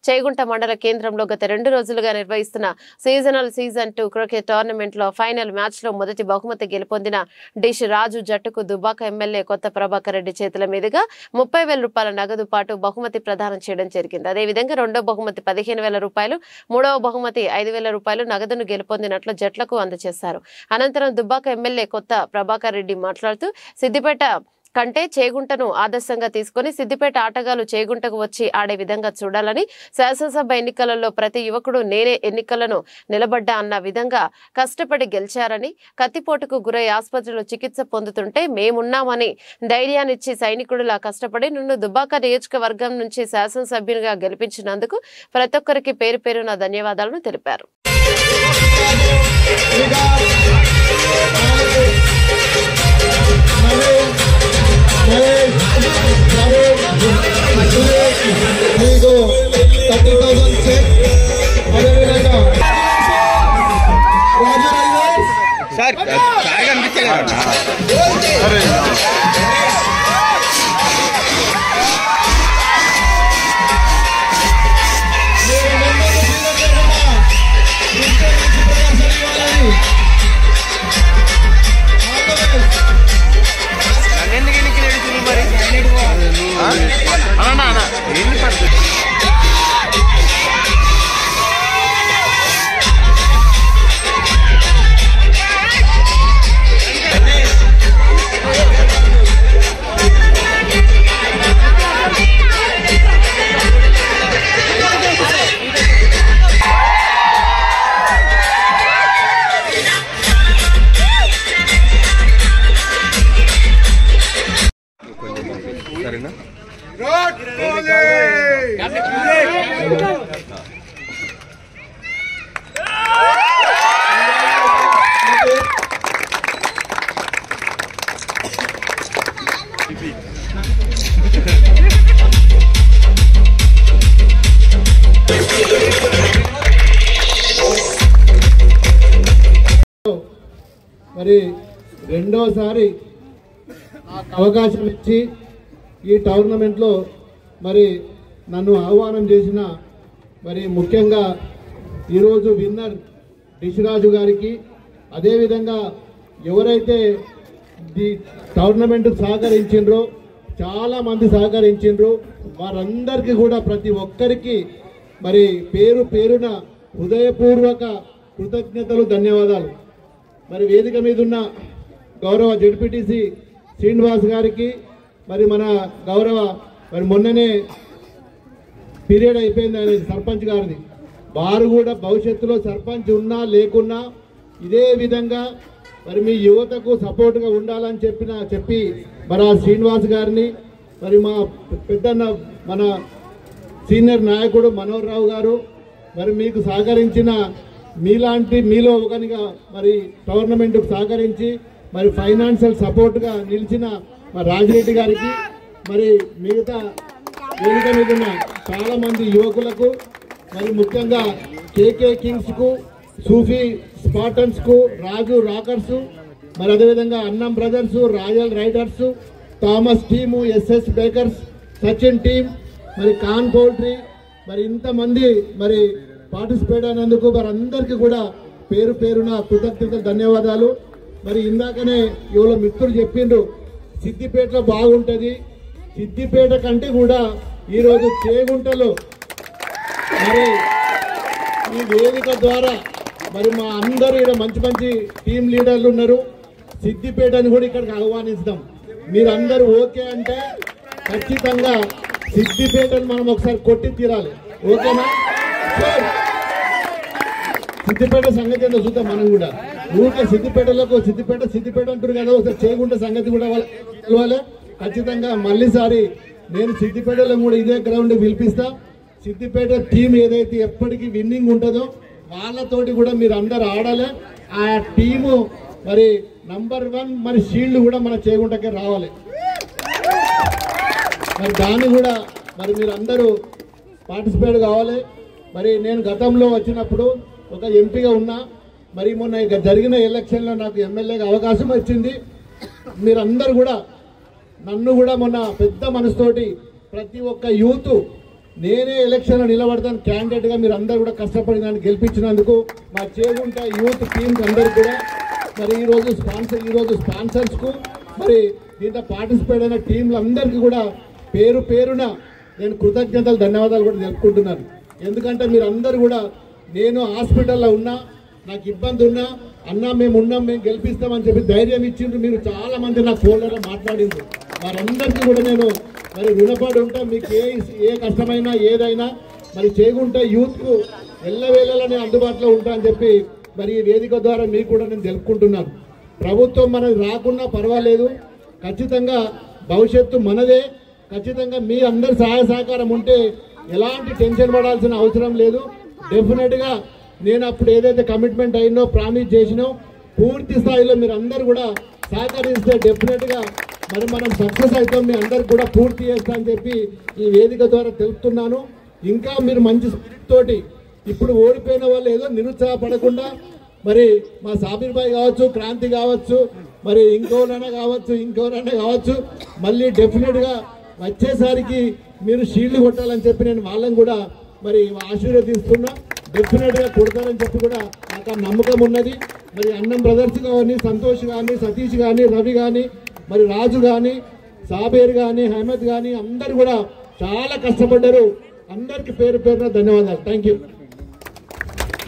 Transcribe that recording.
చేగుంట మండల కేంద్రంలో గత 2 రోజులుగా నిర్వహిస్తున్న సీజనల్ సీజన్ 2 క్రికెట్ టోర్నమెంట్ లో ఫైనల్ మ్యాచ్ లో మొదటి బహుమతి గెలుపొందిన డిష్ రాజు జట్టుకు దుబ్బాక ఎమ్మెల్యే కొత్త ప్రభాకర్ రెడ్డి చేతుల మీదుగా 30,000 రూపాయల నగదు పాటు బహుమతి ప్రదానం చేయడం జరిగింది. అదేవిధంగా రెండో బహుమతి 15,000 రూపాయలు, మూడవ బహుమతి 5,000 రూపాయలు నగదును గెలుపొందినట్లు జట్లకు అందజేశారు. అనంతరం దుబ్బాక ఎమ్మెల్యే కొత్త ప్రభాకర్ రెడ్డి మాట్లాడుతూ సిద్దిపేట కంటే చేగుంటను ఆదర్శంగా తీసుకుని సిద్దిపేట ఆటగాళ్లు చేగుంటకు వచ్చి ఆడే విధంగా చూడాలని, శాసనసభ ఎన్నికలలో ప్రతి యువకుడు నేనే ఎన్నికలను నిలబడ్డా అన్న విధంగా కష్టపడి గెలిచారని, కత్తిపోటుకు గురై ఆసుపత్రిలో చికిత్స పొందుతుంటే మేమున్నామని ధైర్యాన్నిచ్చి సైనికుడిలా కష్టపడి నన్ను దుబ్బాక నియోజకవర్గం నుంచి శాసనసభ్యునిగా గెలిపించినందుకు ప్రతి ఒక్కరికి పేరు పేరున ధన్యవాదాలను తెలిపారు. మరి రెండోసారి అవకాశం ఇచ్చి ఈ టోర్నమెంట్లో మరి నన్ను ఆహ్వానం చేసిన మరి ముఖ్యంగా ఈరోజు విన్నర్ డిషరాజు గారికి, అదేవిధంగా ఎవరైతే ఈ టోర్నమెంట్ సహకరించిండ్రో చాలామంది సహకరించిండ్రు, వారందరికీ కూడా ప్రతి ఒక్కరికి మరి పేరు పేరున హృదయపూర్వక కృతజ్ఞతలు, ధన్యవాదాలు. మరి వేదిక మీద ఉన్న గౌరవ జెడ్పీటీసీ శ్రీనివాస్ గారికి, మరి మన గౌరవ మరి మొన్ననే పీరియడ్ అయిపోయింది ఆయన సర్పంచ్ గారిది, వారు కూడా భవిష్యత్తులో సర్పంచ్ ఉన్నా లేకున్నా ఇదే విధంగా మరి మీ యువతకు సపోర్ట్గా ఉండాలని చెప్పి మరి ఆ శ్రీనివాస్ గారిని, మరి మా పెద్దన్న మన సీనియర్ నాయకుడు మనోహర్ రావు గారు, మరి మీకు సహకరించిన మీలో ఒకనిగా మరి టోర్నమెంట్కు సహకరించి మరి ఫైనాన్షియల్ సపోర్ట్గా నిలిచిన మరి రాజిరెడ్డి గారికి, మరి మిగతా వేదిక మీద ఉన్న చాలామంది యువకులకు, మరి ముఖ్యంగా కేకే కింగ్స్కు, సూఫీ స్పాటన్స్కు, రాజు రాకర్సు, మరి అదేవిధంగా అన్నం brothers, royal riders, Thomas team, SS bakers, Sachin team, మరి కాన్ పౌల్ట్రీ, మరి ఇంతమంది మరి పార్టిసిపేట్ అయినందుకు మరి అందరికీ కూడా పేరు పేరున కృతజ్ఞతలు, ధన్యవాదాలు. మరి ఇందాకనే ఎవరో మిత్రులు చెప్పిండ్రు సిద్దిపేటలో బాగుంటుంది, సిద్దిపేట కంటే కూడా ఈరోజు చేగుంటలో మరి ఈ వేదిక ద్వారా మరి మా అందరూ ఇక్కడ మంచి మంచి టీం లీడర్లు ఉన్నారు, సిద్దిపేటని కూడా ఇక్కడికి ఆహ్వానిస్తాం. మీరందరూ ఓకే అంటే ఖచ్చితంగా సిద్దిపేటను మనం ఒకసారి కొట్టి తీరాలి, ఓకేనా? సిద్దిపేట సంగతి ఏందో చూద్దాం మనం కూడా. ఊరికే సిద్దిపేటలకు సిద్దిపేట అంటారు కదా, ఒకసారి చేగుంట సంగతి కూడా తెలవాలి. ఖచ్చితంగా మళ్ళీసారి నేను సిద్దిపేటలో కూడా ఇదే గ్రౌండ్ పిలిపిస్తా. సిద్దిపేట టీం ఏదైతే ఎప్పటికీ విన్నింగ్ ఉంటుందో వాళ్ళతోటి కూడా మీరు అందరు ఆడాలి. ఆ టీము మరి నంబర్ 1 మరి షీల్డ్ కూడా మన చేగుంటకే రావాలి. మరి దాన్ని కూడా మరి మీరు అందరూ పార్టిసిపేట్ కావాలి. మరి నేను గతంలో వచ్చినప్పుడు ఒక ఎంపీగా ఉన్నా, మరి మొన్న జరిగిన ఎలక్షన్లో నాకు ఎమ్మెల్యేగా అవకాశం వచ్చింది. మీరందరూ కూడా నన్ను కూడా మొన్న పెద్ద మనసుతోటి ప్రతి ఒక్క యూత్ నేనే ఎలక్షన్లో నిలబడతాను క్యాండిడేట్గా, మీరు అందరూ కూడా కష్టపడి నన్ను గెలిపించినందుకు మా చేగుంట యూత్ టీమ్స్ అందరికీ కూడా మరి ఈరోజు స్పాన్సర్స్కు మరి దీంట్లో పార్టిసిపేట్ అయిన టీంలందరికీ కూడా పేరు పేరున నేను కృతజ్ఞతలు ధన్యవాదాలు కూడా తెలుపుకుంటున్నాను. ఎందుకంటే మీరు అందరూ కూడా నేను హాస్పిటల్లో ఉన్నా, నాకు ఇబ్బంది ఉన్నా, అన్నా మేము ఉన్నాం, మేము గెలిపిస్తామని చెప్పి ధైర్యం ఇచ్చిండ్రు. మీరు చాలా మంది నా ఫోన్లలో మాట్లాడిండ్రు. వారందరికీ కూడా నేను మరి రుణపడి ఉంటా. మీకు ఏ కష్టమైనా ఏదైనా మరి చేగుంటే యూత్కు ఎల్లవేళలా నేను అందుబాటులో ఉంటా అని చెప్పి మరి ఈ వేదిక ద్వారా మీకు కూడా నేను తెలుపుకుంటున్నాను. ప్రభుత్వం మనది రాకున్నా పర్వాలేదు, ఖచ్చితంగా భవిష్యత్తు మనదే. ఖచ్చితంగా మీ అందరి సహాయ సహకారం ఉంటే ఎలాంటి టెన్షన్ పడాల్సిన అవసరం లేదు. డెఫినెట్గా నేను అప్పుడు ఏదైతే కమిట్మెంట్ అయిందో, ప్రామిస్ చేసినో, పూర్తి స్థాయిలో మీరు అందరు కూడా సహకరిస్తే డెఫినెట్గా మరి మనం సక్సెస్ అవుతాం. మీ అందరికి కూడా పూర్తి చేస్తా అని చెప్పి ఈ వేదిక ద్వారా తెలుపుతున్నాను. ఇంకా మీరు మంచి స్పిరిట్ తోటి ఇప్పుడు ఓడిపోయిన వాళ్ళు ఏదో నిరుత్సాహపడకుండా మరి మా సాబిర్ భాయ్ కావచ్చు, క్రాంతి కావచ్చు, మరి ఇంకోరైనా కావచ్చు మళ్ళీ డెఫినెట్గా వచ్చేసరికి మీరు షీల్డ్ కొట్టాలని చెప్పి నేను వాళ్ళని కూడా మరి ఆశీర్వదిస్తున్నా. డెఫినెట్గా కొడతారని చెప్పి కూడా నాకు ఆ నమ్మకం ఉన్నది. మరి అన్నం బ్రదర్స్ కానీ, సంతోష్ కానీ, సతీష్ కానీ, రవి కానీ, మరి రాజు కానీ, సాబేర్ కానీ, అహ్మద్ కానీ అందరు కూడా చాలా కష్టపడ్డారు. అందరికి పేరు పేరున ధన్యవాదాలు. Thank you.